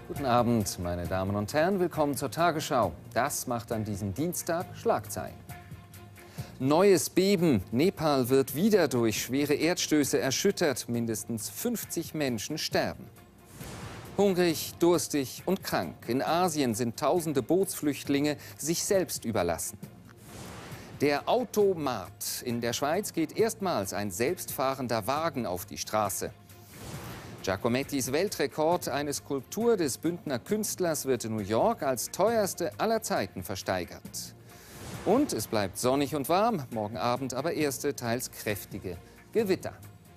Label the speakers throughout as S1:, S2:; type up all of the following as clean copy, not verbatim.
S1: Guten Abend, meine Damen und Herren. Willkommen zur Tagesschau. Das macht an diesem Dienstag Schlagzeilen. Neues Beben. Nepal wird wieder durch schwere Erdstöße erschüttert. Mindestens 50 Menschen sterben. Hungrig, durstig und krank. In Asien sind tausende Bootsflüchtlinge sich selbst überlassen. Der Automat. In der Schweiz geht erstmals ein selbstfahrender Wagen auf die Straße. Giacomettis Weltrekord, eine Skulptur des Bündner Künstlers, wird in New York als teuerste aller Zeiten versteigert. Und es bleibt sonnig und warm, morgen Abend aber erste, teils kräftige Gewitter.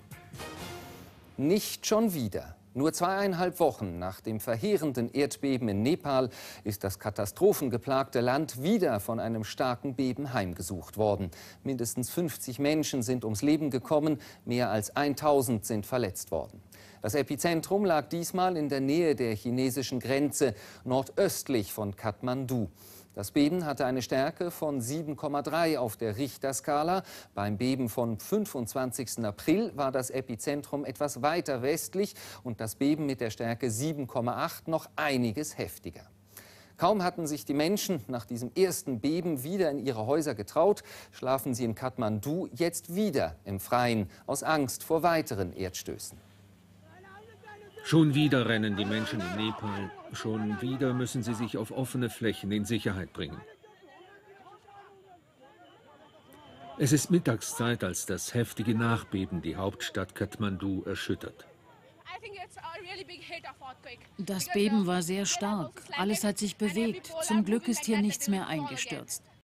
S1: Nicht schon wieder. Nur 2,5 Wochen nach dem verheerenden Erdbeben in Nepal ist das katastrophengeplagte Land wieder von einem starken Beben heimgesucht worden. Mindestens 50 Menschen sind ums Leben gekommen, mehr als 1000 sind verletzt worden. Das Epizentrum lag diesmal in der Nähe der chinesischen Grenze, nordöstlich von Kathmandu. Das Beben hatte eine Stärke von 7,3 auf der Richterskala. Beim Beben vom 25. April war das Epizentrum etwas weiter westlich und das Beben mit der Stärke 7,8 noch einiges heftiger. Kaum hatten sich die Menschen nach diesem ersten Beben wieder in ihre Häuser getraut, schlafen sie in Kathmandu jetzt wieder im Freien, aus Angst vor weiteren Erdstößen.
S2: Schon wieder rennen die Menschen in Nepal. Schon wieder müssen sie sich auf offene Flächen in Sicherheit bringen. Es ist Mittagszeit, als das heftige Nachbeben die Hauptstadt Kathmandu erschüttert.
S3: Das Beben war sehr stark. Alles hat sich bewegt. Zum Glück ist hier nichts mehr eingestürzt.